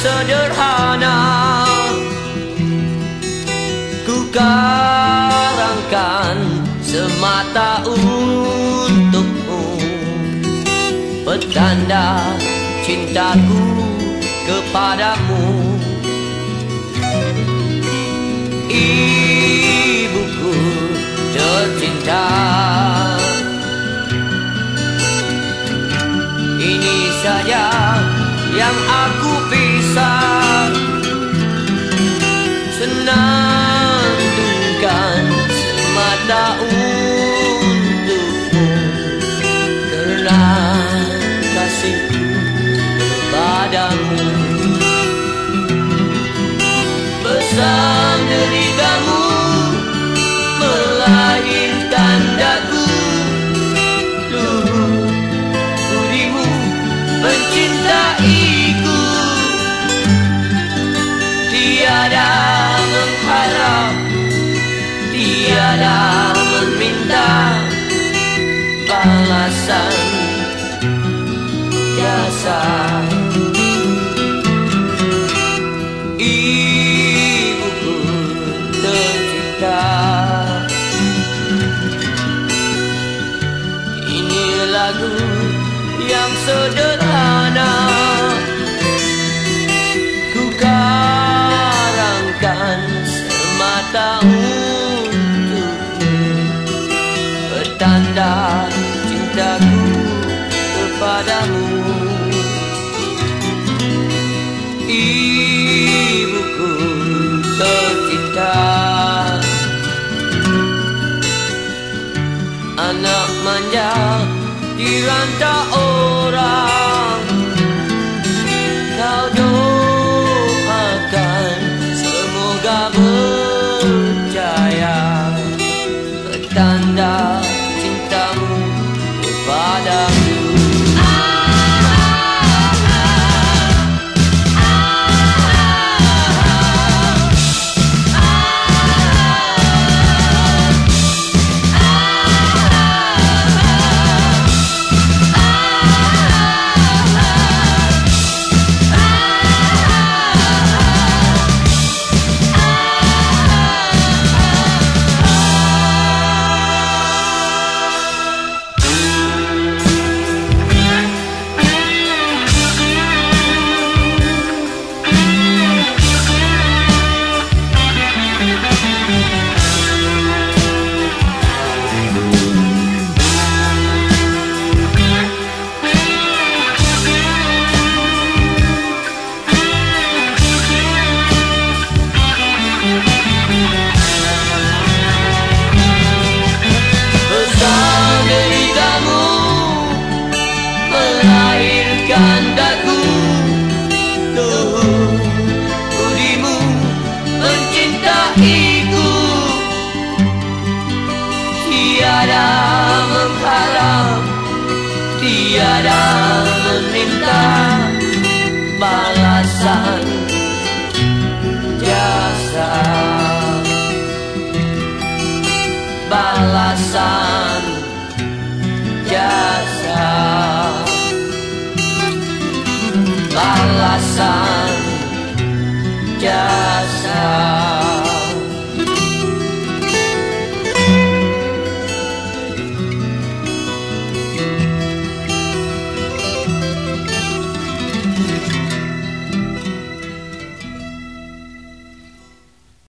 sederhana ku karangkan semata untukmu, petanda cintaku kepadamu. Ibuku tercinta, ini saja yang aku bisa senandungkan semata untukmu, karena kasihku padamu. Besar deritamu melahirkan daku, luhur budimu mencintaiku, tiada mengharap, tiada meminta balasan jasa. Ibuku tercinta, ini lagu yang sederhana ku karangkan semata untukmu, petanda cintaku kepadamu. Ibuku tercinta, anak manja diranta orang, kau doakan semoga berjaya, petanda cintamu kepadamu. Daku, luhur budimu mencintaiku, tiada mengharap, tiada meminta balasan jasa, balasan jasa, balasan jasa.